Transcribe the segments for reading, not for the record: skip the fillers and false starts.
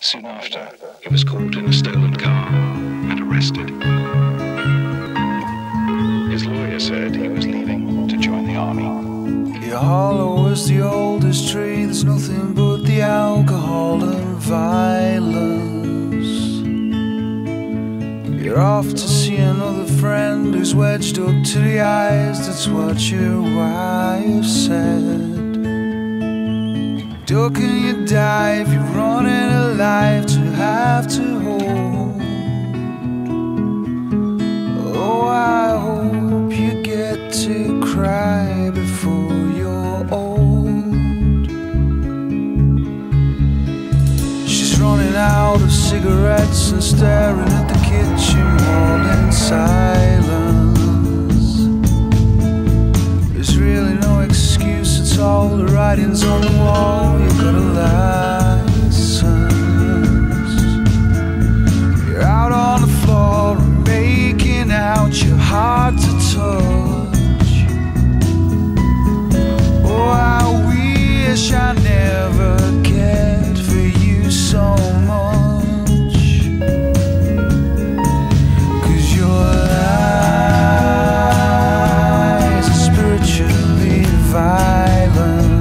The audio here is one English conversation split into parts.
Soon after, he was caught in a stolen car and arrested. His lawyer said he was leaving to join the army. Your hollow is the oldest tree. There's nothing but the alcohol and violence. You're off to see another friend who's wedged up to the eyes. That's what your wife said. Duck and you dive, you're running alive to have to hold. Oh, I hope you get to cry before you're old. She's running out of cigarettes and staring at the kitchen wall in silence. There's really no excuse at all. The writing's on the wall. You got a license. You're out on the floor and making out. You're hard to touch. Oh, I wish I never cared for you so much. 'Cause your lies are spiritually violent.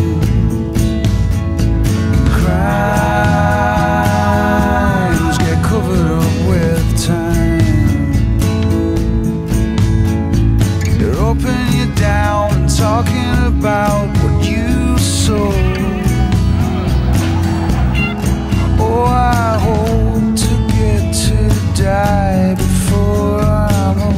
Crimes get covered up with time. They're upping you down and talking about what you sold. Oh, I hope to get to die before I'm old.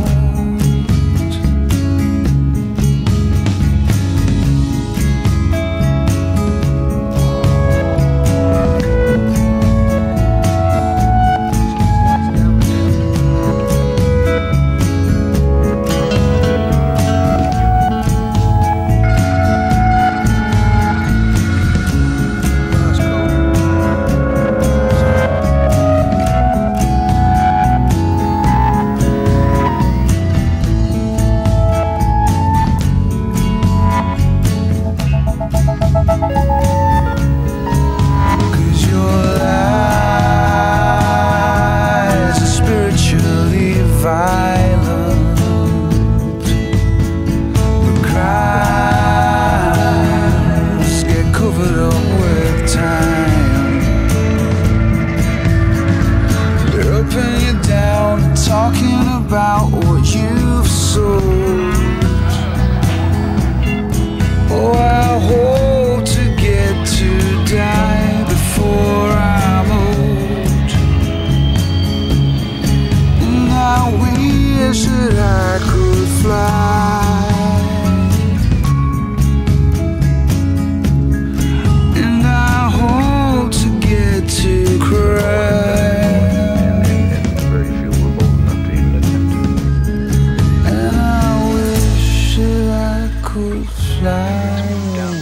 Violent, but crimes get covered up with time. They're upping you down and talking about what you've sold. Oh, I hope to get to die before I'm old. And I wish that I could fly. And I hope to get to cry. Very few were bold enough to even attempt it. And I wish that I could fly. Down